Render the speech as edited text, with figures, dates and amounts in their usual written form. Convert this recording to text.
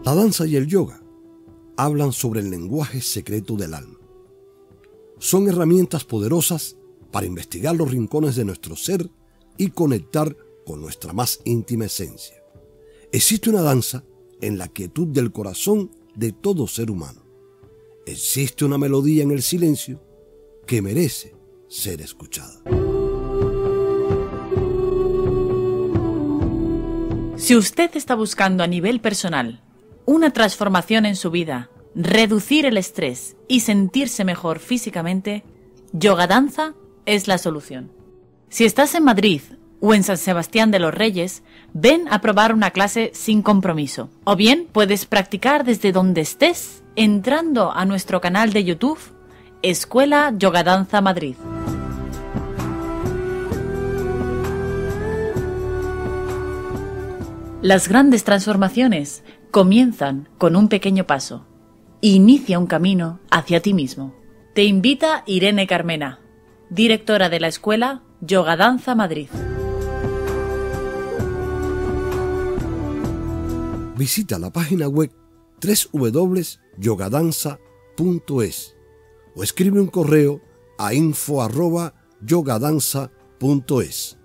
La danza y el yoga hablan sobre el lenguaje secreto del alma. Son herramientas poderosas para investigar los rincones de nuestro ser y conectar con nuestra más íntima esencia. Existe una danza en la quietud del corazón de todo ser humano. Existe una melodía en el silencio que merece ser escuchada. Si usted está buscando a nivel personal una transformación en su vida, reducir el estrés y sentirse mejor físicamente, Yoga Danza es la solución. Si estás en Madrid o en San Sebastián de los Reyes, ven a probar una clase sin compromiso. O bien puedes practicar desde donde estés entrando a nuestro canal de YouTube, Escuela Yoga Danza Madrid. Las grandes transformaciones comienzan con un pequeño paso. Inicia un camino hacia ti mismo. Te invita Irene Carmena, directora de la Escuela Yoga Danza Madrid. Visita la página web www.yogadanza.es o escribe un correo a info@yogadanza.es.